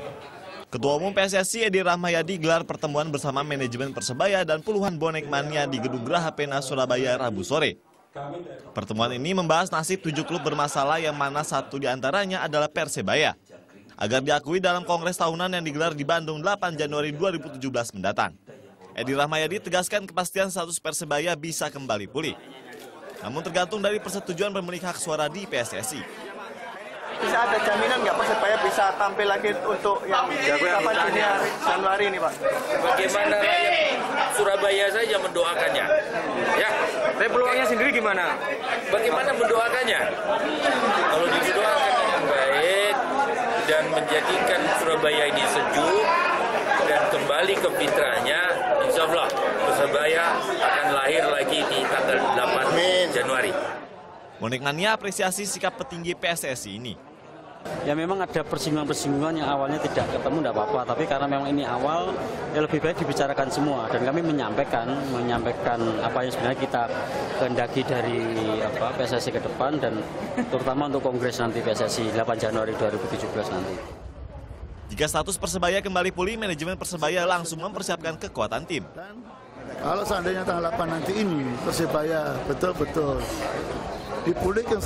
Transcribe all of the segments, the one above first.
Ketua Umum PSSI Edi Rahmayadi gelar pertemuan bersama manajemen Persebaya dan puluhan bonek mania di Gedung Graha Pena, Surabaya, Rabu sore. Pertemuan ini membahas nasib 7 klub bermasalah yang mana satu diantaranya adalah Persebaya, agar diakui dalam kongres tahunan yang digelar di Bandung 8 Januari 2017 mendatang. Edi Rahmayadi tegaskan kepastian status Persebaya bisa kembali pulih, namun tergantung dari persetujuan pemilik hak suara di PSSI. Bisa ada jaminan nggak Persebaya bisa tampil lagi untuk yang kapan Januari ini, Pak? Bagaimana rakyat Surabaya saja mendoakannya? Ya, tapi peluangnya sendiri gimana? Bagaimana mendoakannya? Kalau didoakan dengan baik dan menjadikan Surabaya ini sejuk dan kembali ke fitrahnya, insya Allah Persebaya akan lahir lagi di tanggal 8 Januari. Bonek mania apresiasi sikap petinggi PSSI ini. Ya memang ada persinggungan-persinggungan yang awalnya tidak ketemu, tidak apa-apa. Tapi karena memang ini awal, ya lebih baik dibicarakan semua. Dan kami menyampaikan apa yang sebenarnya kita kehendaki dari PSSI ke depan dan terutama untuk kongres nanti PSSI 8 Januari 2017 nanti. Jika status Persebaya kembali pulih, manajemen Persebaya langsung mempersiapkan kekuatan tim. Kalau seandainya tanggal 8 nanti ini Persebaya betul-betul dipulihkan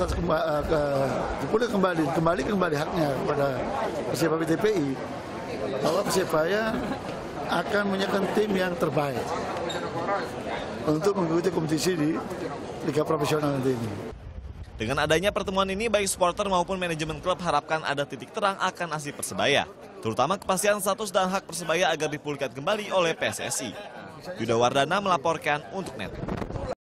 kembali haknya kepada Persebaya TPI, bahwa Persebaya akan menyiapkan tim yang terbaik untuk mengikuti kompetisi di Liga Profesional nanti ini. Dengan adanya pertemuan ini, baik supporter maupun manajemen klub harapkan ada titik terang akan nasib Persebaya, terutama kepastian status dan hak Persebaya agar dipulihkan kembali oleh PSSI. Yuda Wardana melaporkan untuk NET.